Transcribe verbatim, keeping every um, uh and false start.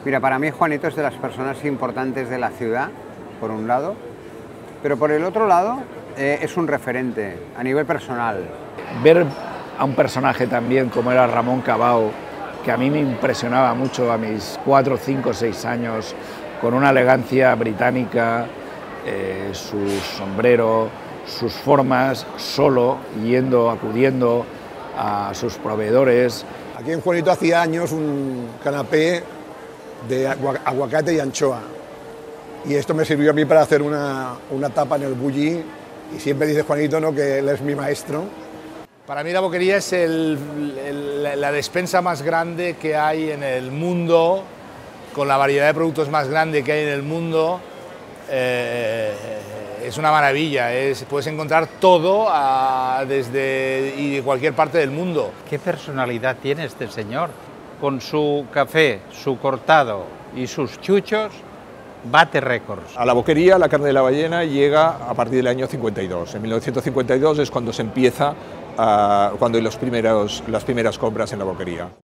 Mira, para mí Juanito es de las personas importantes de la ciudad, por un lado, pero por el otro lado eh, es un referente a nivel personal. Ver a un personaje también como era Ramón Cabau, que a mí me impresionaba mucho a mis cuatro, cinco, seis años, con una elegancia británica, eh, su sombrero, sus formas, solo, yendo, acudiendo a sus proveedores. Aquí en Juanito hacía años un canapé de aguacate y anchoa, y esto me sirvió a mí para hacer una, una tapa en el bulli, y siempre dice Juanito, ¿no?, que él es mi maestro. Para mí la boquería es el, el, la despensa más grande que hay en el mundo, con la variedad de productos más grande que hay en el mundo. Eh, es una maravilla, es, puedes encontrar todo a, desde y de cualquier parte del mundo. ¿Qué personalidad tiene este señor? Con su café, su cortado y sus chuchos, bate récords. A la boquería la carne de la ballena llega a partir del año cincuenta y dos. En mil novecientos cincuenta y dos es cuando se empieza, uh, cuando hay los primeros, las primeras compras en la boquería.